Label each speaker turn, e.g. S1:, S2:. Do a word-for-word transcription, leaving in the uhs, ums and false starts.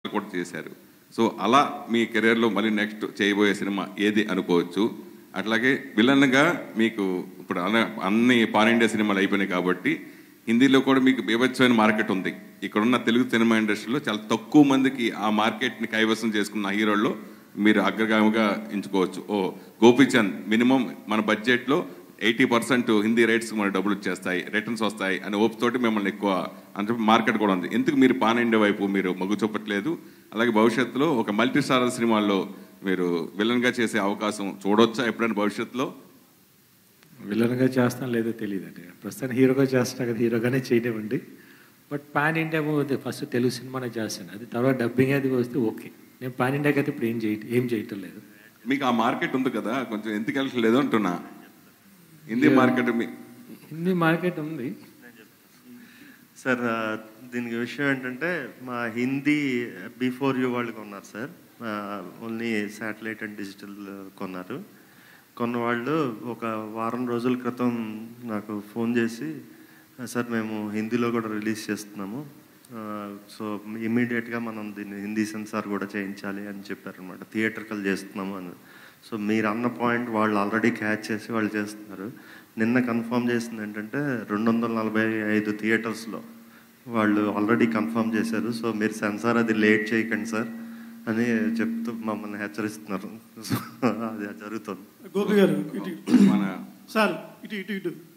S1: కూడా చేశారు. సో అలా మీ కెరీర్లో మళ్ళీ నెక్స్ట్ చేయబోయే సినిమా ఏది అనుకోవచ్చు? అట్లాగే విలన్గా మీకు ఇప్పుడు అన్న అన్ని పాన్ ఇండియా సినిమాలు అయిపోయినాయి కాబట్టి హిందీలో కూడా మీకు బీభత్సమైన మార్కెట్ ఉంది. ఇక్కడున్న తెలుగు సినిమా ఇండస్ట్రీలో చాలా తక్కువ మందికి ఆ మార్కెట్ని కైవసం చేసుకున్న హీరోల్లో మీరు అగ్రగామిగా ఎంచుకోవచ్చు. ఓ గోపిచంద్ మినిమం మన బడ్జెట్లో ఎయిటీ పర్సెంట్ హిందీ రైట్స్ మన డబ్బులు వచ్చేస్తాయి, రిటర్న్స్ వస్తాయి అని ఓపుతోటి మిమ్మల్ని ఎక్కువ అంటే మార్కెట్ కూడా ఉంది. ఎందుకు మీరు పాన్ ఇండియా వైపు మీరు మొగ్గు చూపట్లేదు? అలాగే భవిష్యత్తులో ఒక మల్టీ స్టారర్ సినిమాల్లో మీరు విలన్గా చేసే అవకాశం చూడొచ్చా ఎప్పుడైనా భవిష్యత్తులో?
S2: విలన్గా చేస్తాను లేదో తెలియదండి. ప్రస్తుతానికి హీరోగా చేస్తా కదా, హీరోగానే చేయనివ్వండి. But pan India movie first Telugu సినిమానే చేస్తాను, అది తర్వాత డబ్బింగ్ అది వస్తే ఓకే. నేను పాన్ ఇండియాకి అయితే ఇప్పుడు ఏం చేయ ఏం చేయటం లేదు.
S1: మీకు ఆ మార్కెట్ ఉంది కదా, కొంచెం ఎందుకు వెళ్ళట్లేదు అంటున్నా. హిందీ మార్కెట్
S2: హిందీ మార్కెట్ ఉంది
S3: సార్. దీనికి విషయం ఏంటంటే మా హిందీ బిఫోర్ యూ వాళ్ళు కొన్నారు sir, only satellite and digital కొన్నారు. కొన్న వాళ్ళు ఒక వారం రోజుల క్రితం నాకు ఫోన్ చేసి, సార్ మేము హిందీలో కూడా రిలీజ్ చేస్తున్నాము, సో ఇమ్మీడియట్గా మనం దీన్ని హిందీ సెన్సార్ కూడా చేయించాలి అని చెప్పారనమాట. థియేటర్కల్ చేస్తున్నాము అని. సో మీరు అన్న పాయింట్ వాళ్ళు ఆల్రెడీ క్యాచ్ చేసి వాళ్ళు చేస్తున్నారు. నిన్న కన్ఫర్మ్ చేసింది ఏంటంటే రెండు వందల నలభై ఐదు థియేటర్స్లో వాళ్ళు ఆల్రెడీ కన్ఫర్మ్ చేశారు. సో మీరు సెన్సార్ అది లేట్ చేయకండి సార్ అని చెప్తూ మమ్మల్ని హెచ్చరిస్తున్నారు. సో అది జరుగుతుంది.
S4: గోపి గారు ఇటు సార్ ఇటు ఇటు ఇటు